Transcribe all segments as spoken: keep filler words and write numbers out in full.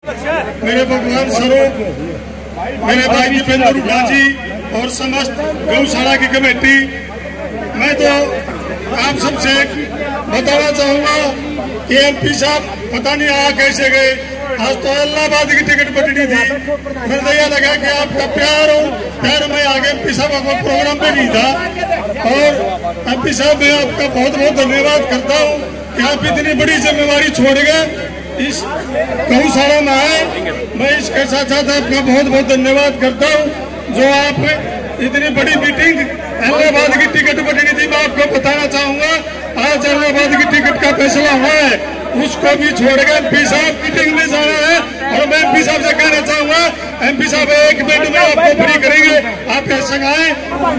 मेरे भगवान स्वरूप मेरे भाई दीपेंद्र हुड्डा जी और समस्त गौशाला की कमेटी, मैं तो आप सबसे बताना चाहूंगा कि एमपी साहब पता नहीं आ कैसे गए। आज तो इलाहाबाद की टिकट बटनी थी, फिर तो यह लगा कि आपका प्यार हो प्यार में आगे एमपी साहब का प्रोग्राम पे नहीं था। और एमपी साहब मैं आपका बहुत बहुत धन्यवाद करता हूँ कि आप इतनी बड़ी जिम्मेवारी छोड़ गए इस गौशाला में आए। मैं इसके साथ साथ आपका बहुत बहुत धन्यवाद करता हूँ जो आप इतनी बड़ी मीटिंग इलाहाबाद की टिकट बटनी थी। मैं आपको बताना चाहूंगा आज इलाहाबाद की टिकट का फैसला हुआ है, उसको भी छोड़ के एमपी साहब मीटिंग में जाना है। और मैं एमपी साहब से कहना चाहूंगा एमपी साहब एक मिनट में आपको फ्री करेंगे, आप ऐसा आए।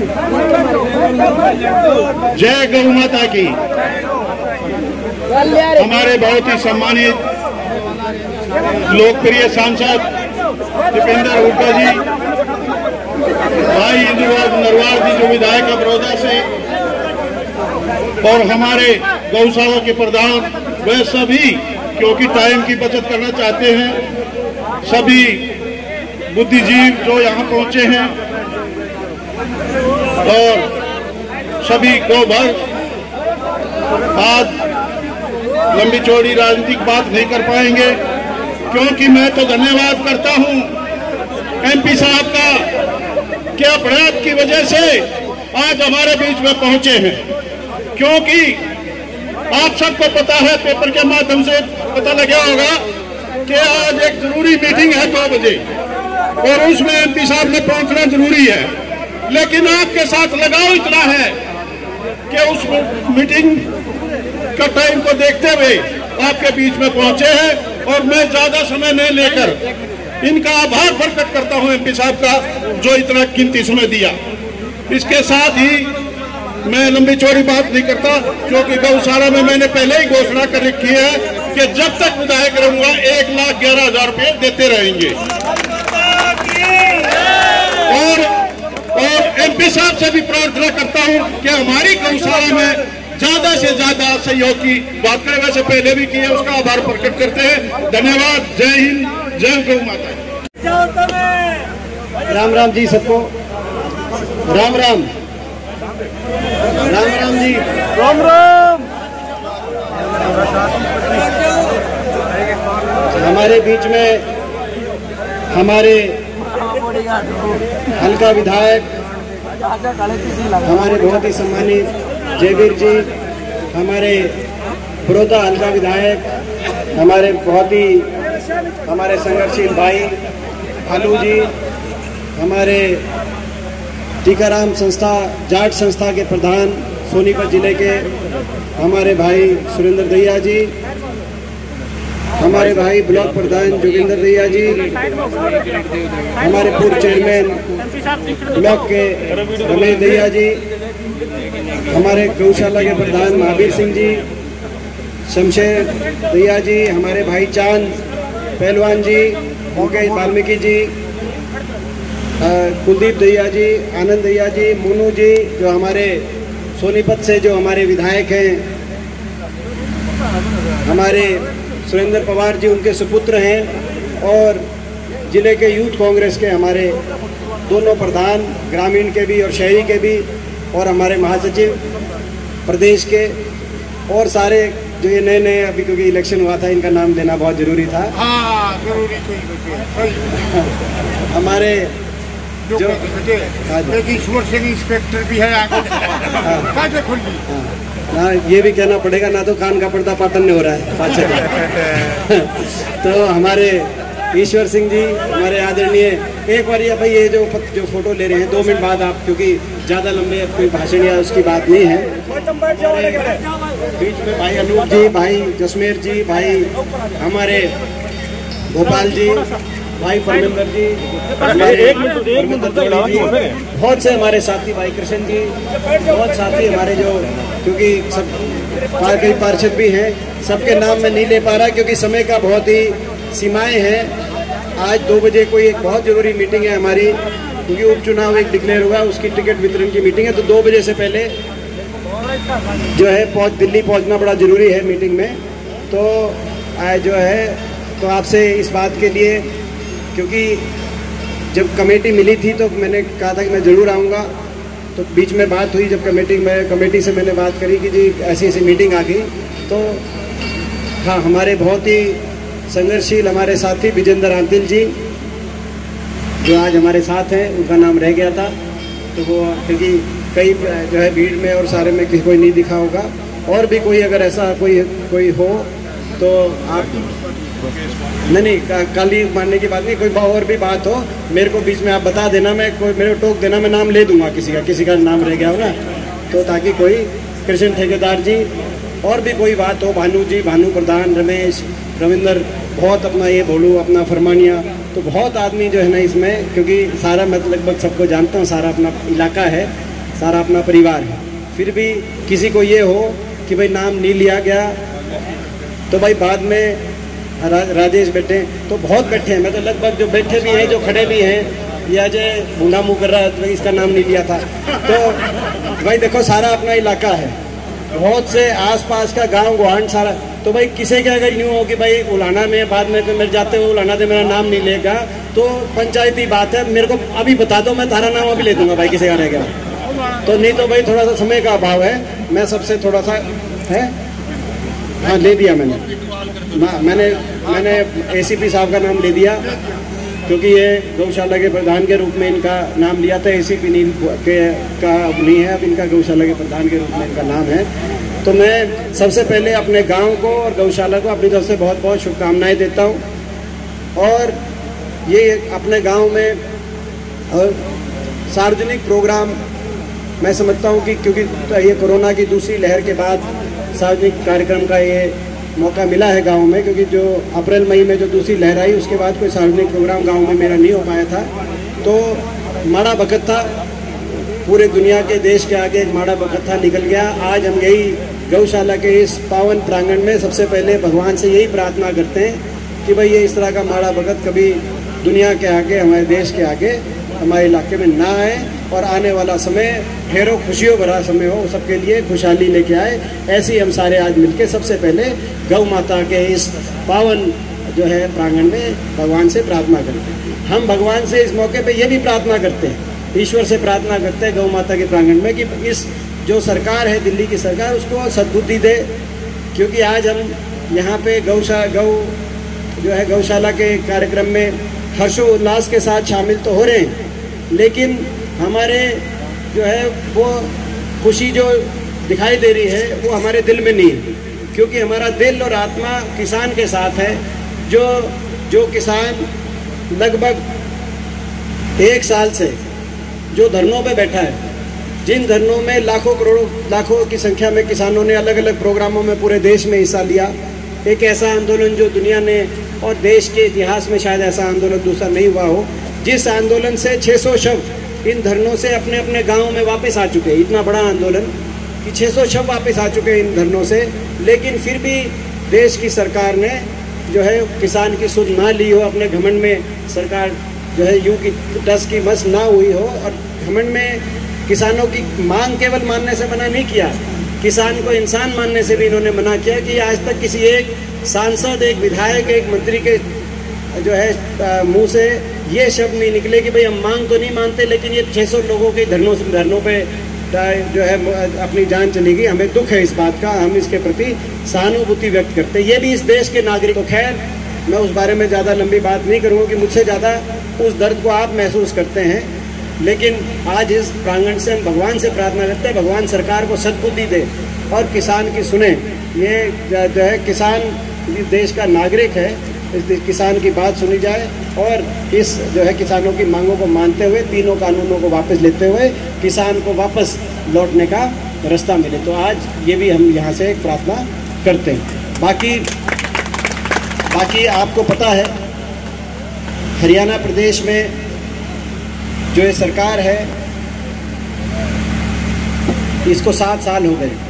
जय गौ माता की। हमारे बहुत ही सम्मानित लोकप्रिय सांसद दीपेंद्र हुड्डा जी, भाई इंद्रवाद नरवार जी जो विधायक है बड़ौदा से, और हमारे गौशाला के प्रधान, वे सभी क्योंकि टाइम की बचत करना चाहते हैं, सभी बुद्धिजीव जो यहाँ पहुंचे हैं और सभी को भर आज लंबी चौड़ी राजनीतिक बात नहीं कर पाएंगे, क्योंकि मैं तो धन्यवाद करता हूं एमपी साहब का कि अपराध की वजह से आज हमारे बीच में पहुंचे हैं। क्योंकि आप सबको पता है, पेपर के माध्यम से पता लगा होगा कि आज एक जरूरी मीटिंग है दो बजे और उसमें एमपी साहब ने पहुंचना जरूरी है, लेकिन आपके साथ लगाव इतना है कि उस मीटिंग का टाइम को देखते हुए आपके बीच में पहुंचे हैं। और मैं ज्यादा समय नहीं लेकर इनका आभार प्रकट करता हूं एमपी साहब का जो इतना कीमती समय दिया। इसके साथ ही मैं लंबी चौड़ी बात नहीं करता, क्योंकि गौशाला में मैंने पहले ही घोषणा कर रखी है कि जब तक विधायक रहूंगा एक लाख ग्यारह हजार रुपये देते रहेंगे। और और एमपी साहब से भी प्रार्थना करता हूं कि हमारी गौशाला में ज्यादा से ज्यादा सहयोग की बात करें, वैसे पहले भी किए, उसका आभार प्रकट करते हैं। धन्यवाद। जय हिंद, जय गौ माता। राम राम जी सबको, राम राम राम राम जी, राम राम। हमारे बीच में हमारे हल्का विधायक, हमारे बहुत ही सम्मानित जयवीर जी, हमारे बड़ौदा हल्का विधायक, हमारे बहुत ही हमारे संघर्षशील भाई भालू जी, हमारे टीकाराम संस्था जाट संस्था के प्रधान सोनीपत जिले के हमारे भाई सुरेंद्र दैया जी, हमारे भाई ब्लॉक प्रधान जोगिंदर दैया जी, हमारे पूर्व चेयरमैन ब्लॉक के रमेश दैया जी, हमारे गौशाला के प्रधान महावीर सिंह जी, शमशेर दैया जी, हमारे भाई चांद पहलवान जी, मुकेश वाल्मीकि जी, कुलदीप दैया जी, आनंद दैया जी, मोनू जी जो हमारे सोनीपत से जो हमारे विधायक हैं, हमारे सुरेंद्र पवार जी उनके सुपुत्र हैं, और जिले के यूथ कांग्रेस के हमारे दोनों प्रधान ग्रामीण के भी और शहरी के भी, और हमारे महासचिव प्रदेश के, और सारे जो ये नए नए अभी क्योंकि इलेक्शन हुआ था इनका नाम देना बहुत जरूरी था। हाँ, जरूरी हमारे जो ईश्वर सिंह इंस्पेक्टर भी है आगे। हाँ, ये भी कहना पड़ेगा ना, तो कान का पर्दा पातन हो रहा है। तो हमारे ईश्वर सिंह जी, हमारे आदरणीय, एक बार ये भाई ये जो जो फोटो ले रहे हैं दो मिनट बाद आप, क्योंकि ज़्यादा लंबे कोई भाषण या उसकी बात नहीं है। बीच में भाई अनूप जी, भाई जसमेर जी, भाई हमारे गोपाल जी, भाई परमेंद्र जी, बहुत से हमारे साथी भाई कृष्ण जी, बहुत साथी हमारे जो, क्योंकि सब कई पार्षद भी हैं, सबके नाम मैं नहीं ले पा रहा क्योंकि समय का बहुत ही सीमाएं हैं। आज दो बजे कोई एक बहुत जरूरी मीटिंग है हमारी, क्योंकि उपचुनाव एक डिक्लेयर हुआ, उसकी टिकट वितरण की मीटिंग है, तो दो बजे से पहले जो है पहुंच दिल्ली पहुंचना बड़ा जरूरी है मीटिंग में। तो आज जो है तो आपसे इस बात के लिए, क्योंकि जब कमेटी मिली थी तो मैंने कहा था कि मैं ज़रूर आऊँगा, तो बीच में बात हुई जब कमेटी में कमेटी से मैंने बात करी कि जी ऐसी ऐसी मीटिंग आ गई, तो हाँ हमारे बहुत ही संघर्षशील हमारे साथी विजेंद्र आंतिल जी जो आज हमारे साथ हैं, उनका नाम रह गया था, तो वो क्योंकि कई जो है भीड़ में और सारे में किसी कोई नहीं दिखा होगा, और भी कोई अगर ऐसा कोई कोई हो तो आप नहीं नहीं कल ही मानने की बात नहीं, कोई और भी बात हो मेरे को बीच में आप बता देना, मैं कोई मेरे को टोक देना, मैं नाम ले दूंगा किसी का किसी का नाम रह गया हो ना, तो ताकि कोई कृष्ण ठेकेदार जी और भी कोई बात हो, भानु जी, भानु प्रधान, रमेश, रविंदर, बहुत अपना ये बोलूँ अपना फरमानिया, तो बहुत आदमी जो है ना इसमें, क्योंकि सारा मैं लगभग सबको जानता हूँ, सारा अपना इलाका है, सारा अपना परिवार है, फिर भी किसी को ये हो कि भाई नाम नहीं लिया गया तो भाई बाद में रा, राजेश बैठे तो बहुत बैठे हैं, मैं तो लगभग जो बैठे भी हैं जो खड़े भी हैं, या जो बूढ़ा मुँह कर रहा है तो इसका नाम नहीं लिया था, तो भाई देखो सारा अपना इलाका है, बहुत से आसपास का गांव गुहान सारा, तो भाई किसी के अगर यूँ हो कि भाई उलाना में बाद में तो मेरे जाते हुए उलाना दे मेरा नाम नहीं लेगा, तो पंचायती बात है, मेरे को अभी बता दो, मैं तारा नाम अभी ले दूंगा भाई किसी का रह गया तो, नहीं तो भाई थोड़ा सा समय का अभाव है, मैं सबसे थोड़ा सा है, हाँ ले दिया मैंने मैंने मैंने एसीपी साहब का नाम ले दिया, क्योंकि ये गौशाला के प्रधान के रूप में इनका नाम लिया था, एसीपी नील के का नहीं है, अब इनका गौशाला के प्रधान के रूप में इनका नाम है। तो मैं सबसे पहले अपने गांव को और गौशाला को अपनी तरफ से बहुत बहुत शुभकामनाएं देता हूं, और ये अपने गांव में और सार्वजनिक प्रोग्राम मैं समझता हूं कि क्योंकि ये कोरोना की दूसरी लहर के बाद सार्वजनिक कार्यक्रम का ये मौका मिला है गांव में, क्योंकि जो अप्रैल मई में जो दूसरी लहर आई उसके बाद कोई सार्वजनिक प्रोग्राम गांव में मेरा नहीं हो पाया था, तो माड़ा बखत था, पूरे दुनिया के देश के आगे एक माड़ा बखत था, निकल गया। आज हम यही गौशाला के इस पावन प्रांगण में सबसे पहले भगवान से यही प्रार्थना करते हैं कि भाई ये इस तरह का माड़ा बखत कभी दुनिया के आगे, हमारे देश के आगे, हमारे इलाके में ना आए, और आने वाला समय ढेरों खुशियों भरा समय हो, सबके लिए खुशहाली लेके आए। ऐसे ही हम सारे आज मिलके सबसे पहले गौ माता के इस पावन जो है प्रांगण में भगवान से प्रार्थना करते हैं। हम भगवान से इस मौके पे ये भी प्रार्थना करते हैं, ईश्वर से प्रार्थना करते हैं गौ माता के प्रांगण में कि इस जो सरकार है दिल्ली की सरकार, उसको सद्बुद्धि दे, क्योंकि आज हम यहाँ पे गौशा गौ जो है गौशाला के कार्यक्रम में हर्षोल्लास के साथ शामिल तो हो रहे हैं, लेकिन हमारे जो है वो खुशी जो दिखाई दे रही है वो हमारे दिल में नहीं है, क्योंकि हमारा दिल और आत्मा किसान के साथ है। जो जो किसान लगभग एक साल से जो धरनों पे बैठा है, जिन धरनों में लाखों करोड़ों लाखों की संख्या में किसानों ने अलग अलग प्रोग्रामों में पूरे देश में हिस्सा लिया, एक ऐसा आंदोलन जो दुनिया ने और देश के इतिहास में शायद ऐसा आंदोलन दूसरा नहीं हुआ हो, जिस आंदोलन से छह सौ शव इन धरनों से अपने अपने गांव में वापस आ चुके हैं। इतना बड़ा आंदोलन कि छह सौ शव वापस आ चुके हैं इन धरनों से, लेकिन फिर भी देश की सरकार ने जो है किसान की सुध ना ली हो, अपने घमंड में सरकार जो है यूं की टस की मस ना हुई हो, और घमंड में किसानों की मांग केवल मानने से मना नहीं किया, किसान को इंसान मानने से भी इन्होंने मना किया कि आज तक किसी एक सांसद, एक विधायक, एक मंत्री के जो है मुंह से ये शब्द नहीं निकले कि भाई हम मांग तो नहीं मानते, लेकिन ये छह सौ लोगों के धरनों से धरनों पे जो है अपनी जान चली गई, हमें दुख है इस बात का, हम इसके प्रति सहानुभूति व्यक्त करते हैं। ये भी इस देश के नागरिक। तो खैर मैं उस बारे में ज़्यादा लंबी बात नहीं करूँगा कि मुझसे ज़्यादा उस दर्द को आप महसूस करते हैं, लेकिन आज इस प्रांगण से हम भगवान से प्रार्थना करते हैं, भगवान सरकार को सद्बुद्धि दे और किसान की सुने। ये जो है किसान इस देश का नागरिक है, इस किसान की बात सुनी जाए और इस जो है किसानों की मांगों को मानते हुए तीनों कानूनों को वापस लेते हुए किसान को वापस लौटने का रास्ता मिले। तो आज ये भी हम यहाँ से एक प्रार्थना करते हैं। बाकी बाकी आपको पता है हरियाणा प्रदेश में जो ये सरकार है इसको सात साल हो गए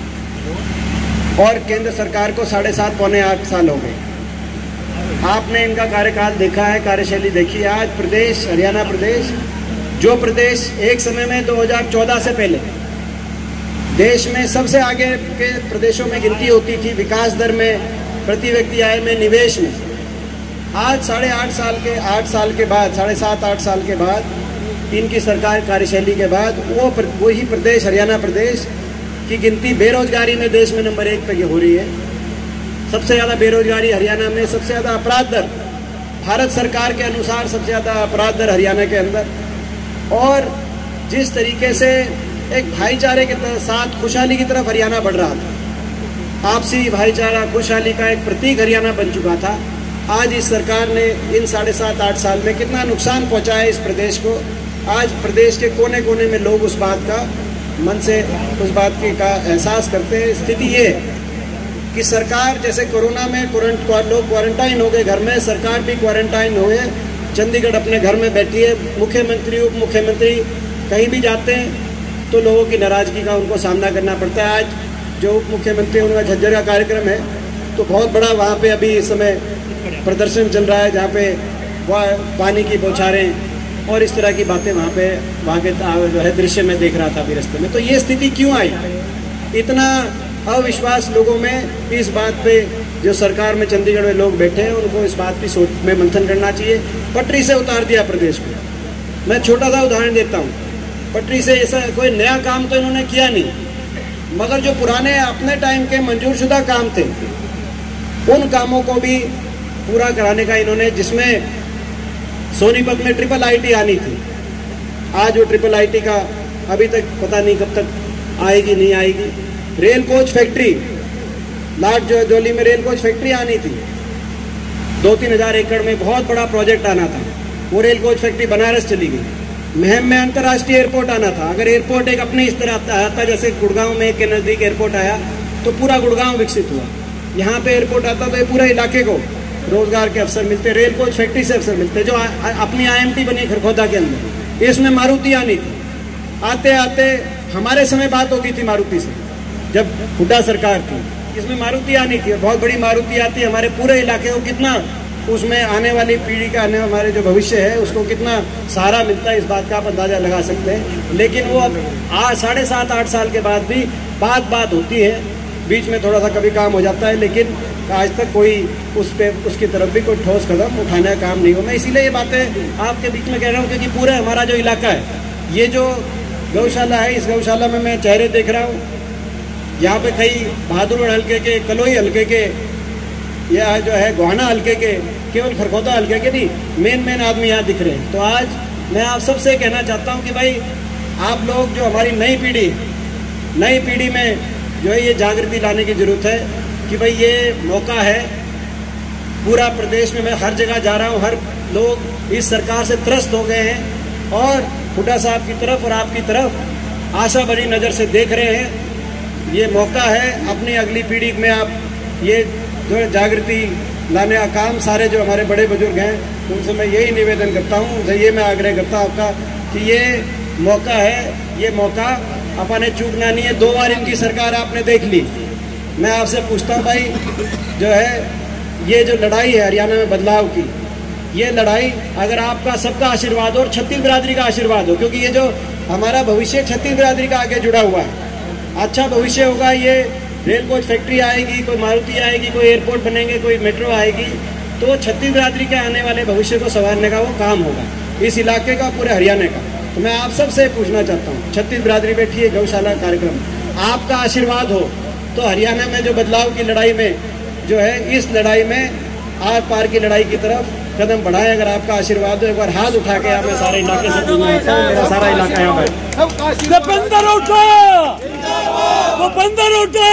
और केंद्र सरकार को साढ़े सात पौने आठ साल हो गए। आपने इनका कार्यकाल देखा है, कार्यशैली देखी है। आज प्रदेश हरियाणा प्रदेश, जो प्रदेश एक समय में दो हज़ार चौदह से पहले देश में सबसे आगे के प्रदेशों में गिनती होती थी विकास दर में, प्रति व्यक्ति आय में, निवेश में, आज साढ़े आठ साल के आठ साल के बाद साढ़े सात आठ साल के बाद इनकी सरकार कार्यशैली के बाद वो वही प्रदेश हरियाणा प्रदेश की गिनती बेरोजगारी में देश में नंबर एक पे हो रही है। सबसे ज़्यादा बेरोजगारी हरियाणा में, सबसे ज़्यादा अपराध दर भारत सरकार के अनुसार सबसे ज़्यादा अपराध दर हरियाणा के अंदर। और जिस तरीके से एक भाईचारे के साथ खुशहाली की तरफ हरियाणा बढ़ रहा था, आपसी भाईचारा खुशहाली का एक प्रतीक हरियाणा बन चुका था, आज इस सरकार ने इन साढ़े सात आठ साल में कितना नुकसान पहुंचाया इस प्रदेश को। आज प्रदेश के कोने कोने में लोग उस बात का मन से उस बात की का एहसास करते हैं। स्थिति ये है कि सरकार जैसे कोरोना में लोग क्वारंटाइन हो गए घर में, सरकार भी क्वारंटाइन हो गए, चंडीगढ़ अपने घर में बैठी है। मुख्यमंत्री उप मुख्यमंत्री कहीं भी जाते हैं तो लोगों की नाराजगी का उनको सामना करना पड़ता है। आज जो उप मुख्यमंत्री उनका झज्जर का कार्यक्रम है तो बहुत बड़ा वहाँ पे अभी इस समय प्रदर्शन चल रहा है, जहाँ पे वह पानी की बौछारें और इस तरह की बातें वहाँ पे वहाँ के जो है दृश्य में देख रहा था अभी रास्ते में। तो ये स्थिति क्यों आई? इतना अविश्वास लोगों में इस बात पे, जो सरकार में चंडीगढ़ में लोग बैठे हैं उनको इस बात की सोच में मंथन करना चाहिए। पटरी से उतार दिया प्रदेश को। मैं छोटा सा उदाहरण देता हूँ, पटरी से ऐसा कोई नया काम तो इन्होंने किया नहीं, मगर जो पुराने अपने टाइम के मंजूरशुदा काम थे उन कामों को भी पूरा कराने का इन्होंने, जिसमें सोनीपत में ट्रिपल आईटी आनी थी, आज वो ट्रिपल आईटी का अभी तक पता नहीं कब तक आएगी नहीं आएगी। रेल कोच फैक्ट्री लाट जो जोली में रेल कोच फैक्ट्री आनी थी, दो तीन हजार एकड़ में बहुत बड़ा प्रोजेक्ट आना था, वो रेल कोच फैक्ट्री बनारस चली गई। महम में अंतर्राष्ट्रीय एयरपोर्ट आना था, अगर एयरपोर्ट एक अपने इस तरह आता जैसे गुड़गांव में के नज़दीक एयरपोर्ट आया तो पूरा गुड़गांव विकसित हुआ। यहाँ पे एयरपोर्ट आता तो ये पूरे इलाके को रोजगार के अवसर मिलते, रेल कोच फैक्ट्री से अवसर मिलते। जो आ, आ, अपनी आईएमटी बनी खरखोदा के अंदर, इसमें मारुति आनी थी। आते आते हमारे समय बात होती थी मारुति से, जब हुड्डा सरकार थी, इसमें मारुति आनी थी, बहुत बड़ी मारुति आती, हमारे पूरे इलाके को कितना, उसमें आने वाली पीढ़ी का, आने हमारे जो भविष्य है उसको कितना सहारा मिलता है, इस बात का आप अंदाजा लगा सकते हैं। लेकिन वो अब आज साढ़े सात आठ साल के बाद भी बात बात होती है, बीच में थोड़ा सा कभी काम हो जाता है, लेकिन आज तक कोई उस पे उसकी तरफ भी कोई ठोस कदम उठाने का काम नहीं हो। मैं इसीलिए ये बातें आपके बीच में कह रहा हूँ क्योंकि पूरे हमारा जो इलाका है, ये जो गौशाला है, इस गौशाला में मैं चेहरे देख रहा हूँ, यहाँ पे कई बहादुरगढ़ हल्के के, कलोई हल्के के, या जो है गोहाना हल्के के, केवल खरखोदा हल्के के नहीं, मेन मेन आदमी यहाँ दिख रहे हैं। तो आज मैं आप सबसे कहना चाहता हूँ कि भाई आप लोग, जो हमारी नई पीढ़ी नई पीढ़ी में जो है ये जागृति लाने की ज़रूरत है कि भाई ये मौका है। पूरा प्रदेश में मैं हर जगह जा रहा हूँ, हर लोग इस सरकार से त्रस्त हो गए हैं और हुड्डा साहब की तरफ और आपकी तरफ आशा भरी नज़र से देख रहे हैं। ये मौका है अपनी अगली पीढ़ी में आप ये जो है जागृति लाने का काम, सारे जो हमारे बड़े बुजुर्ग हैं उनसे मैं यही निवेदन करता हूँ, उनसे ये मैं आग्रह करता हूँ आपका कि ये मौका है, ये मौका अपने चूकना नहीं है। दो बार इनकी सरकार आपने देख ली। मैं आपसे पूछता हूँ भाई, जो है ये जो लड़ाई है हरियाणा में बदलाव की, ये लड़ाई अगर आपका सबका आशीर्वाद हो और छत्तीस बिरादरी का आशीर्वाद हो, क्योंकि ये जो हमारा भविष्य छत्तीस बिरादरी का आगे जुड़ा हुआ है, अच्छा भविष्य होगा। ये रेल कोच फैक्ट्री आएगी, कोई मारुति आएगी, कोई एयरपोर्ट बनेंगे, कोई मेट्रो आएगी, तो छत्तीस बिरादरी के आने वाले भविष्य को संवारने का वो काम होगा, इस इलाके का, पूरे हरियाणा का। तो मैं आप सबसे पूछना चाहता हूँ, छत्तीस बिरादरी बैठी है गौशाला कार्यक्रम, आपका आशीर्वाद हो तो हरियाणा में जो बदलाव की लड़ाई में जो है, इस लड़ाई में आर पार की लड़ाई की तरफ कदम बढ़ाएं। अगर आपका आशीर्वाद हो, एक बार हाथ उठा के आप मैं सारे इलाके से पूछना चाहता हूँ, मेरा सारा इलाका यहाँ पर बंदर उठा, वो बंदर उठा।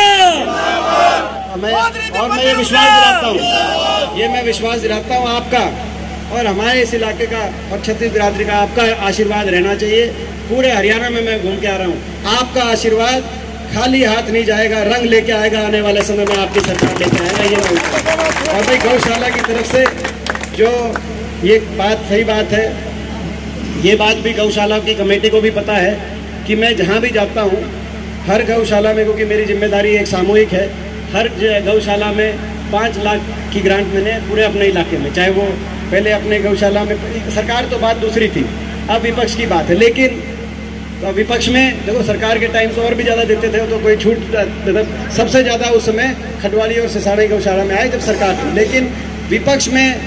मैं और मैं ये विश्वास दिलाता हूँ, ये मैं विश्वास दिलाता हूँ आपका और हमारे इस इलाके का और छत्तीस बिरादरी का आपका आशीर्वाद रहना चाहिए। पूरे हरियाणा में मैं घूम के आ रहा हूँ, आपका आशीर्वाद खाली हाथ नहीं जाएगा, रंग लेके आएगा, आने वाले समय में आपकी सरकार लेके आएगा, ये मैं। और भाई गौशाला की तरफ से जो ये बात सही बात है, ये बात भी गौशाला की कमेटी को भी पता है कि मैं जहाँ भी जाता हूँ, हर गौशाला में, क्योंकि मेरी जिम्मेदारी एक सामूहिक है, हर गौशाला में पाँच लाख की ग्रांट मैंने पूरे अपने इलाके में, चाहे वो पहले अपने गौशाला में, सरकार तो बात दूसरी थी, अब विपक्ष की बात है। लेकिन तो विपक्ष में देखो, सरकार के टाइम तो और भी ज़्यादा देते थे, तो कोई छूट, मतलब सबसे ज़्यादा उस समय खटवाली और सिसाड़ी गौशाला में आए जब सरकार थी। लेकिन विपक्ष में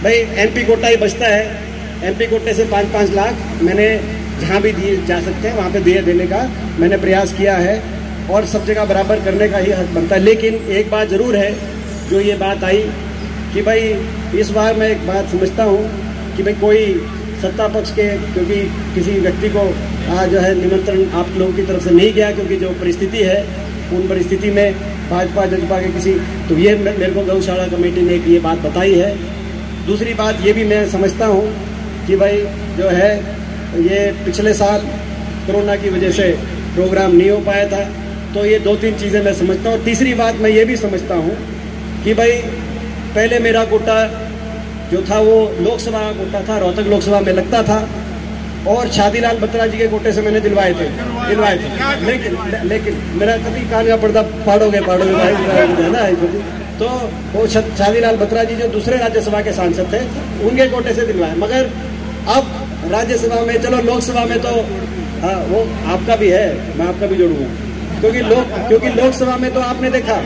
भाई एमपी कोटा ही बचता है, एमपी कोटे से पाँच पाँच लाख मैंने जहाँ भी दिए जा सकते हैं वहाँ पे दिए देने का मैंने प्रयास किया है और सब जगह बराबर करने का ही हक बनता है। लेकिन एक बात ज़रूर है, जो ये बात आई कि भाई इस बार मैं एक बात समझता हूँ कि भाई कोई सत्ता पक्ष के, क्योंकि किसी व्यक्ति को आज जो है निमंत्रण आप लोगों की तरफ से नहीं गया, क्योंकि जो परिस्थिति है उन परिस्थिति में भाजपा जजपा के किसी, तो ये मेरे को गौशाला कमेटी ने एक ये बात बताई है। दूसरी बात ये भी मैं समझता हूँ कि भाई जो है ये पिछले साल कोरोना की वजह से प्रोग्राम नहीं हो पाया था, तो ये दो तीन चीज़ें मैं समझता हूँ। तीसरी बात मैं ये भी समझता हूँ कि भाई पहले मेरा कोटा जो था वो लोकसभा कोटा था, रोहतक लोकसभा में लगता था और शादीलाल बत्रा जी के कोटे से मैंने दिलवाए थे दिलवाए थे लेकिन लेकिन मेरा कभी कान का पर्दा फाड़ोगे फाड़ोगे भाई है ना। तो वो शादीलाल बत्रा जी जो दूसरे राज्यसभा के सांसद थे उनके कोटे से दिलवाए, मगर अब राज्यसभा में, चलो लोकसभा में तो हाँ वो आपका भी है, मैं आपका भी जोड़ूंगा, क्योंकि लोक क्योंकि लोकसभा में तो आपने देखा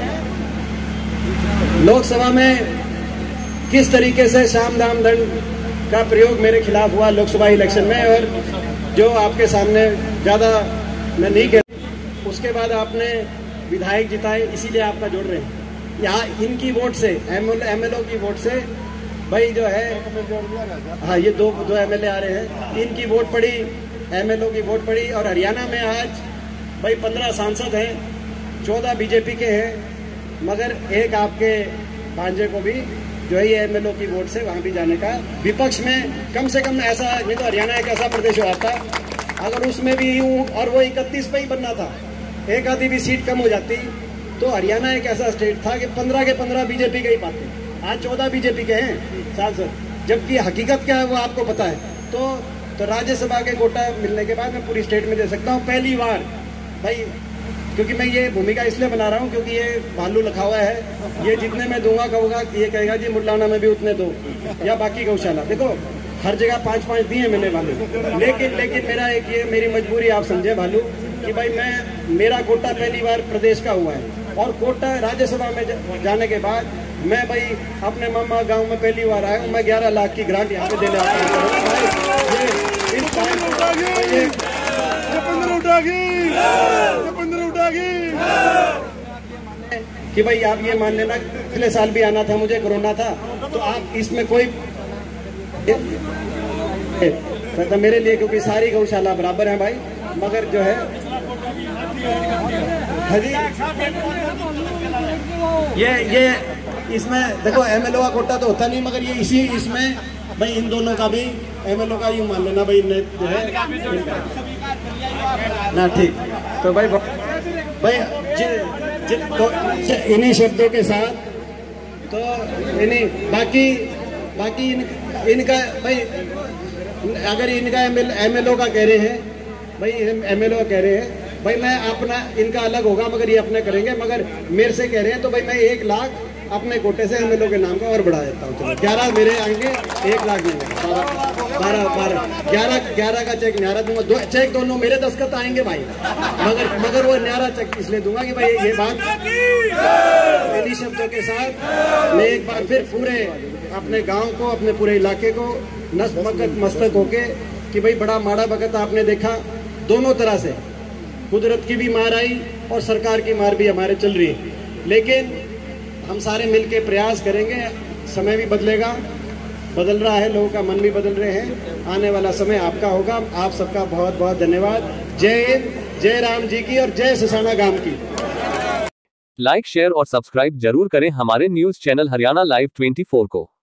लोकसभा में किस तरीके से साम दाम दंड का प्रयोग मेरे खिलाफ हुआ लोकसभा इलेक्शन में, और जो आपके सामने ज़्यादा मैं नहीं कह, उसके बाद आपने विधायक जिताए, इसीलिए आपका जोड़ रहे हैं। यहाँ इनकी वोट से, एमएलओ की वोट से भाई जो है, हाँ ये दो दो एमएलए आ रहे हैं, इनकी वोट पड़ी, एमएलओ की वोट पड़ी, और हरियाणा में आज भाई पंद्रह सांसद हैं, चौदह बीजेपी के हैं, मगर एक आपके भांजे को भी जो है ये एमएलओ की वोट से वहाँ भी जाने का, विपक्ष में कम से कम ऐसा नहीं तो हरियाणा एक ऐसा प्रदेश हुआ था अगर उसमें भी यूँ, और वो इकतीस पे ही बनना था, एक आधी भी सीट कम हो जाती, तो हरियाणा एक ऐसा स्टेट था कि पंद्रह के पंद्रह बीजेपी के ही पाते, आज चौदह बीजेपी के हैं सांसद, जबकि हकीकत क्या है वो आपको पता है। तो तो राज्यसभा के कोटा मिलने के बाद मैं पूरी स्टेट में दे सकता हूँ पहली बार भाई, क्योंकि मैं ये भूमिका इसलिए बना रहा हूँ क्योंकि ये भालू लिखा हुआ है, ये जितने मैं दूंगा कहूँगा, ये कहेगा जी मुलाना में भी उतने दो, या बाकी गौशाला, देखो हर जगह पाँच पाँच दिए मैंने भालू, लेकिन लेकिन मेरा एक ये मेरी मजबूरी आप समझे भालू कि भाई मैं, मेरा कोटा पहली बार प्रदेश का हुआ है, और कोटा राज्यसभा में जाने के बाद मैं भाई अपने मामा गांव में पहली बार आया हूँ, मैं ग्यारह लाख की ग्रांट यहाँ पे देने आता हूँ कि भाई आप ये मान लेना पिछले साल भी आना था मुझे, कोरोना था, तो आप इसमें कोई तो मेरे लिए, क्योंकि सारी गौशाला बराबर है भाई, मगर जो है ये ये इसमें देखो एमएलओ का कोटा तो होता नहीं, मगर ये इसी इसमें भाई इन दोनों का भी एमएलओ का यूँ मान लेना भाई ने जो है ना, ठीक। तो भाई भाई जि, जि, तो इन्हीं शब्दों के साथ, तो इन्हीं बाकी बाकी इन, इनका भाई अगर इनका एमएलओ का कह रहे हैं भाई, एमएलओ कह रहे हैं भाई मैं अपना, इनका अलग होगा मगर ये अपने करेंगे, मगर मेरे से कह रहे हैं तो भाई मैं एक लाख अपने कोटे से एमएलओ के नाम का और बढ़ा देता हूँ, ग्यारह मेरे आएंगे, एक लाख नहीं, बारह बारह ग्यारह ग्यारह का चेक न्यारा दूंगा, दो चेक दोनों मेरे दस्तखत आएंगे भाई, मगर मगर वो न्यारा चेक इसलिए दूंगा कि भाई ये बात इन्हीं शब्दों के साथ मैं एक बार फिर पूरे अपने गाँव को, अपने पूरे इलाके को नतमस्तक मस्तक होके कि भाई बड़ा माड़ा वक्त आपने देखा, दोनों तरह से कुदरत की भी मार आई और सरकार की मार भी हमारे चल रही है, लेकिन हम सारे मिलके प्रयास करेंगे, समय भी बदलेगा, बदल रहा है, लोगों का मन भी बदल रहे हैं, आने वाला समय आपका होगा। आप सबका बहुत बहुत धन्यवाद। जय हिंद, जय राम जी की और जय सिसाना गांव की। लाइक शेयर और सब्सक्राइब जरूर करें हमारे न्यूज चैनल हरियाणा लाइव चौबीस को।